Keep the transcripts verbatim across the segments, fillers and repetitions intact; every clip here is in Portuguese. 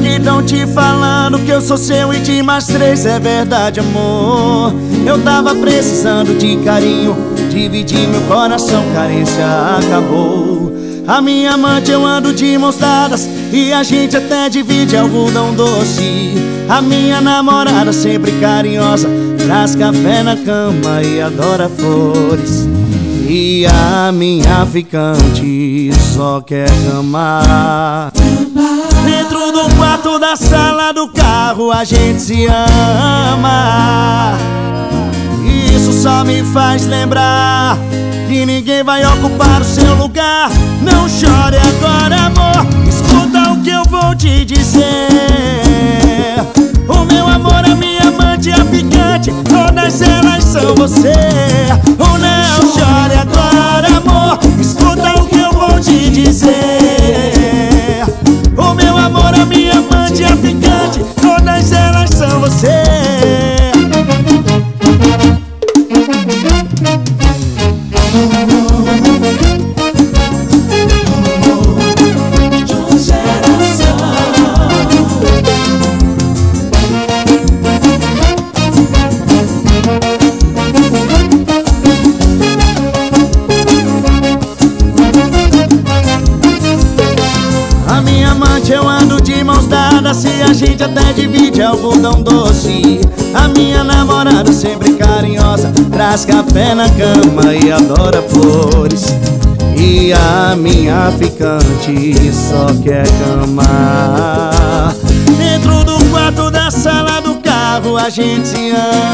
que tão te falando que eu sou seu e de mais três é verdade, amor. Eu tava precisando de carinho, dividir meu coração, carência acabou. A minha amante eu ando de mãos dadas e a gente até divide algodão doce. A minha namorada sempre carinhosa, traz café na cama e adora flores. E a minha ficante só quer cama. Dentro do quarto, da sala, do carro a gente se ama. E isso só me faz lembrar que ninguém vai ocupar o seu lugar. Não chore agora, amor, escuta o que eu vou te dizer. O meu amor, a minha amante, a ficante, todas elas são você. Oh, não chore agora, amor, escuta o que eu vou te dizer. O meu amor, a minha amante, a ficante, todas elas são você. Eu ando de mãos dadas e a gente até divide algodão doce. A minha namorada sempre carinhosa, traz café na cama e adora flores. E a minha ficante só quer cama. Dentro do quarto, da sala, do carro a gente se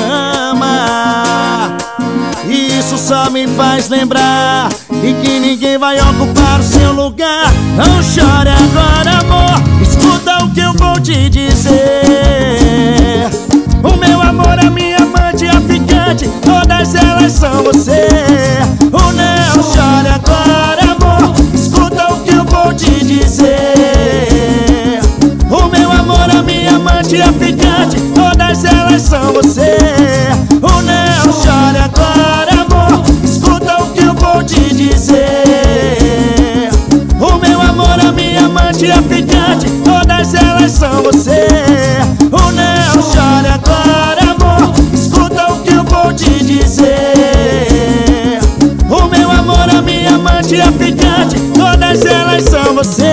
ama. E isso só me faz lembrar e que ninguém vai ocupar o seu lugar. Não chore agora, amor, escuta o que eu vou te dizer. O meu amor, a minha amante, a ficante, todas elas são você. Oh, não chore agora, amor, escuta o que eu vou te dizer. O meu amor, a minha amante, a ficante, todas elas são você. Oh, não chore agora, amor, escuta o que eu vou te dizer. O meu amor, a minha amante, a ficante, todas elas são você. Oh, não chore agora, amor, escuta o que eu vou te dizer. O meu amor, a minha amante, a ficante, todas elas são você.